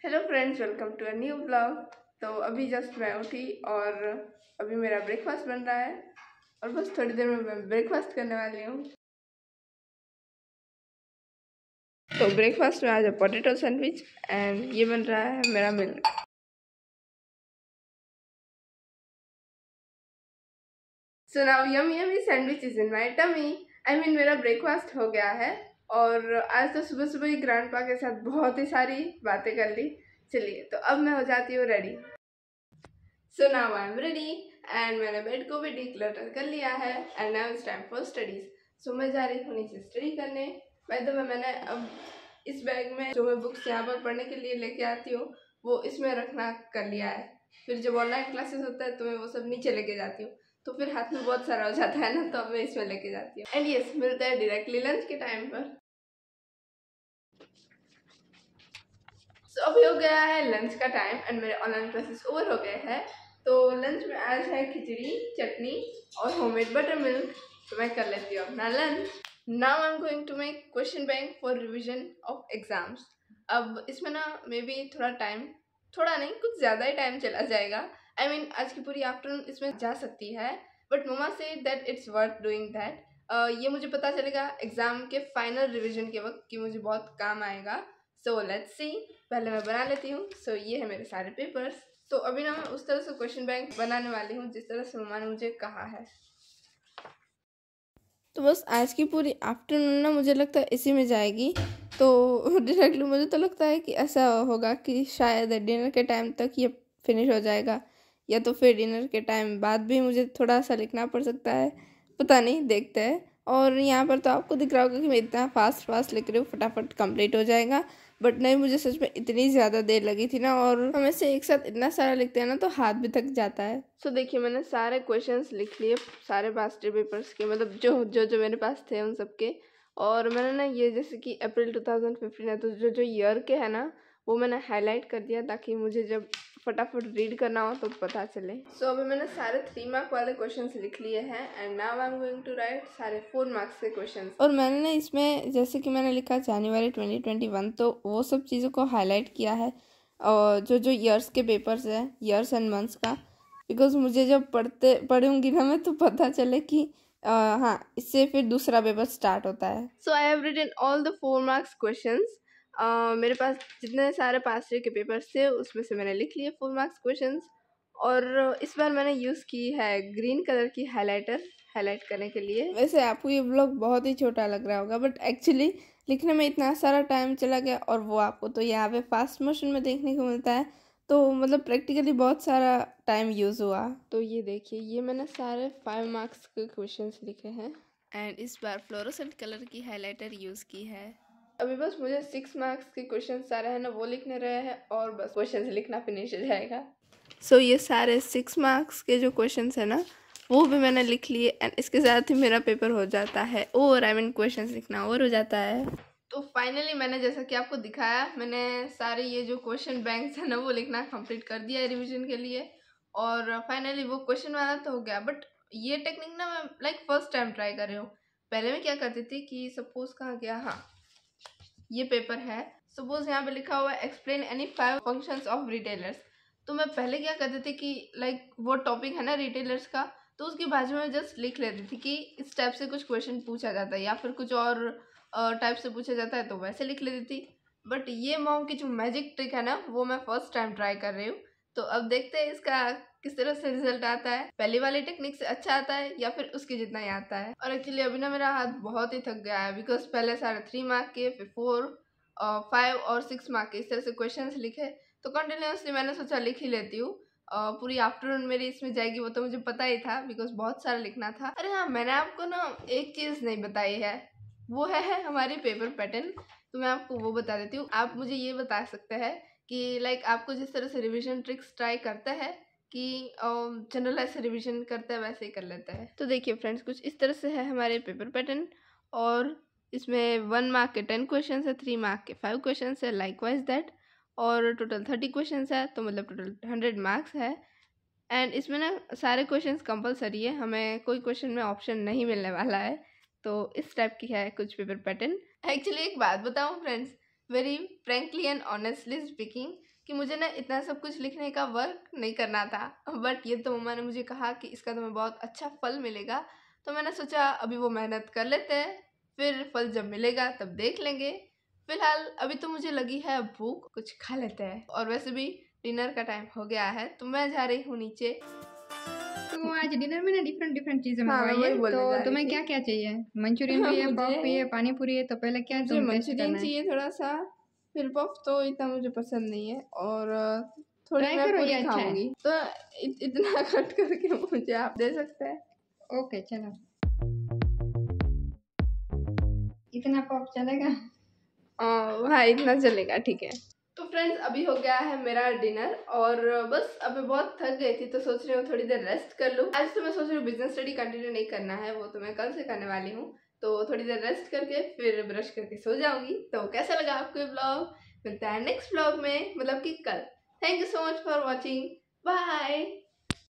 Hello friends, welcome to a new blog. तो अभी just मैं उठी और अभी मेरा ब्रेकफास्ट बन रहा है और बस थोड़ी देर में मैं ब्रेकफास्ट करने वाली हूँ। तो ब्रेकफास्ट में आज पोटैटो सैंडविच एंड ये बन रहा है मेरा milk. So now yummy yummy sandwich is in my tummy. I mean मेरा ब्रेकफास्ट हो गया है और आज तो सुबह सुबह ही ग्रैंडपा के साथ बहुत ही सारी बातें कर ली। चलिए तो अब मैं हो जाती हूँ ready. So now I am ready and मैंने बेड को भी डिक्लटर कर लिया है and now it's time for studies. सो मैं जा रही हूँ नीचे स्टडी करने। बाय द वे मैंने अब इस बैग में जो मैं बुक्स यहाँ पर पढ़ने के लिए लेके आती हूँ वो इसमें रखना कर लिया है। फिर जब ऑनलाइन क्लासेस होता है तो मैं वो सब नीचे लेके जाती हूँ, तो फिर हाथ में बहुत सारा हो जाता है ना, तो अब मैं इसमें लेके जाती हूँ। एंड यस, मिलता है डायरेक्टली लंच के टाइम पर। सो अभी हो गया है लंच का टाइम एंड मेरे ऑनलाइन क्लासेस ओवर हो गए हैं। तो लंच में आज है खिचड़ी, चटनी और होममेड बटर मिल्क। तो मैं कर लेती हूँ अपना lunch. Now I am going to make question bank for revision of exams. अब इसमें ना मे बी थोड़ा टाइम, थोड़ा नहीं कुछ ज़्यादा ही टाइम चला जाएगा। आई मीन आज की पूरी आफ्टरनून इसमें जा सकती है, बट ममा से that it's worth doing that. ये मुझे पता चलेगा एग्ज़ाम के फाइनल रिविजन के वक्त कि मुझे बहुत काम आएगा। So let's see. पहले मैं बना लेती हूँ। सो ये है मेरे सारे पेपर्स। तो अभी ना मैं उस तरह से क्वेश्चन बैंक बनाने वाली हूँ जिस तरह से मम्मा ने मुझे कहा है। तो बस आज की पूरी आफ्टरनून ना मुझे लगता है इसी में जाएगी। तो डायरेक्टली मुझे तो लगता है कि ऐसा होगा कि शायद डिनर के टाइम तक ये फिनिश हो जाएगा, या तो फिर डिनर के टाइम बाद भी मुझे थोड़ा सा लिखना पड़ सकता है, पता नहीं, देखते हैं। और यहाँ पर तो आपको दिख रहा होगा कि मैं इतना फास्ट लिख रही हूँ, फटाफट कंप्लीट हो जाएगा। बट नहीं, मुझे सच में इतनी ज़्यादा देर लगी थी ना, और हम ऐसे एक साथ इतना सारा लिखते हैं ना तो हाथ भी थक जाता है। सो देखिए, मैंने सारे क्वेश्चंस लिख लिए, सारे पास्ट पेपर्स के, मतलब जो मेरे पास थे उन सब के। और मैंने ना ये जैसे कि अप्रैल 2015 है तो जो ईयर के है ना वो मैंने हाईलाइट कर दिया ताकि मुझे जब फटाफट रीड करना हो तो पता चले। सो अभी मैंने सारे 3 मार्क वाले क्वेश्चंस लिख लिए हैं and now I am going to write सारे 4 मार्क्स के क्वेश्चंस। और मैंने ना इसमें जैसे कि मैंने लिखा जनवरी 2021, तो वो सब चीज़ों को हाईलाइट किया है और जो ईयर्स के पेपर्स हैं, ईयर्स एंड मंथ्स का, बिकॉज मुझे जब पढ़ूंगी ना मैं तो पता चले कि हाँ, इससे फिर दूसरा पेपर स्टार्ट होता है। So I have written all the 4 marks questions. मेरे पास जितने सारे पास्ट ईयर के पेपर्स थे उसमें से मैंने लिख लिए 4 मार्क्स क्वेश्चंस। और इस बार मैंने यूज़ की है ग्रीन कलर की हाइलाइटर हाईलाइट करने के लिए। वैसे आपको ये ब्लॉग बहुत ही छोटा लग रहा होगा, बट एक्चुअली लिखने में इतना सारा टाइम चला गया और वो आपको तो यहाँ पे फास्ट मोशन में देखने को मिलता है, तो मतलब प्रैक्टिकली बहुत सारा टाइम यूज़ हुआ। तो ये देखिए, ये मैंने सारे 5 मार्क्स के क्वेश्चंस लिखे हैं एंड इस बार फ्लोरोसेंट कलर की हाइलाइटर यूज़ की है। अभी बस मुझे 6 मार्क्स के क्वेश्चन सारे हैं ना वो लिखने रहे हैं और बस क्वेश्चन लिखना फिनिश हो जाएगा। सो ये सारे 6 मार्क्स के जो क्वेश्चन है ना वो भी मैंने लिख लिए एंड इसके साथ ही मेरा पेपर हो जाता है और आई मीन क्वेश्चन लिखना और हो जाता है। तो फाइनली मैंने जैसा कि आपको दिखाया, मैंने सारे ये जो क्वेश्चन बैंक्स है ना वो लिखना कंप्लीट कर दिया है रिविजन के लिए। और फाइनली वो क्वेश्चन वाला तो हो गया, बट ये टेक्निक ना मैं लाइक फर्स्ट टाइम ट्राई कर रही हूँ। पहले मैं क्या करती थी कि सपोज कहाँ गया, हाँ ये पेपर है, सपोज यहाँ पे लिखा हुआ है explain any 5 functions of retailers. तो मैं पहले क्या करती थी कि लाइक वो टॉपिक है ना रिटेलर्स का, तो उसके बाजू में जस्ट लिख लेती थी कि इस टाइप से कुछ क्वेश्चन पूछा जाता है या फिर कुछ और टाइप से पूछा जाता है, तो वैसे लिख लेती थी। बट ये मॉम की जो मैजिक ट्रिक है ना वो मैं फर्स्ट टाइम ट्राई कर रही हूँ। तो अब देखते हैं इसका किस तरह से रिजल्ट आता है, पहली वाली टेक्निक से अच्छा आता है या फिर उसके जितना ही आता है। और एक्चुअली अभी ना मेरा हाथ बहुत ही थक गया है, बिकॉज पहले सारे 3 मार्क के, फिर 4, 5 और 6 मार्क के इस तरह से क्वेश्चन लिखे, तो कंटिन्यूसली मैंने सोचा लिख ही लेती हूँ। पूरी आफ्टरनून मेरी इसमें जाएगी वो तो मुझे पता ही था, बिकॉज बहुत सारा लिखना था। अरे हाँ, मैंने आपको ना एक चीज़ नहीं बताई है, वो है हमारी पेपर पैटर्न। तो मैं आपको वो बता देती हूँ। आप मुझे ये बता सकते हैं कि लाइक आपको जिस तरह से रिविजन ट्रिक्स ट्राई करते हैं कि जनरल ऐसे रिविजन करते हैं वैसे ही कर लेते हैं। तो देखिए फ्रेंड्स, कुछ इस तरह से है हमारे पेपर पैटर्न। और इसमें 1 मार्क के 10 क्वेश्चन है, 3 मार्क के 5 क्वेश्चन है, लाइक वाइज दैट। और टोटल 30 क्वेश्चन है, तो मतलब टोटल 100 मार्क्स है। एंड इसमें ना सारे क्वेश्चंस कंपलसरी है, हमें कोई क्वेश्चन में ऑप्शन नहीं मिलने वाला है। तो इस टाइप की है कुछ पेपर पैटर्न। एक्चुअली एक बात बताऊं friends, very frankly and honestly speaking, कि मुझे ना इतना सब कुछ लिखने का वर्क नहीं करना था, बट ये तो मम्मा ने मुझे कहा कि इसका तुम्हें बहुत अच्छा फल मिलेगा, तो मैंने सोचा अभी वो मेहनत कर लेते हैं, फिर फल जब मिलेगा तब देख लेंगे। फिलहाल अभी तो मुझे लगी है भूख, कुछ खा लेते हैं। और वैसे भी डिनर का टाइम हो गया है, तो मैं जा रही हूँ नीचे। तो आज डिनर में ना डिफरेंट चीजें हाँ, मंगवाई मैं है। वही बोलने जा तो रही तुम्हें थी। क्या क्या चाहिए? मंचूरियन भी है, पॉप भी है, पानी पूरी है। तो पहले क्या मुझे तुम टेस्ट मंचूरियन करना है? चाहिए थोड़ा सा, फिर पफ तो इतना मुझे पसंद नहीं है, और थोड़ी ट्राई मैं करो, ये पूरी अच्छा है। खाऊंगी, तो इतना कट करके मुझे आप दे सकते हैं? ओके चलो, इतना पॉप चलेगा? हाँ, इतना चलेगा, ठीक है। तो फ्रेंड्स, अभी हो गया है मेरा डिनर, और बस अभी बहुत थक गई थी, तो सोच रही हूँ थोड़ी देर रेस्ट कर लूँ। आज तो मैं सोच रही हूँ बिजनेस स्टडी कंटिन्यू नहीं करना है, वो तो मैं कल से करने वाली हूँ। तो थोड़ी देर रेस्ट करके फिर ब्रश करके सो जाऊंगी। तो कैसा लगा आपको ये ब्लॉग? मिलता है नेक्स्ट ब्लॉग में, मतलब कि कल। Thank you so much for watching. Bye.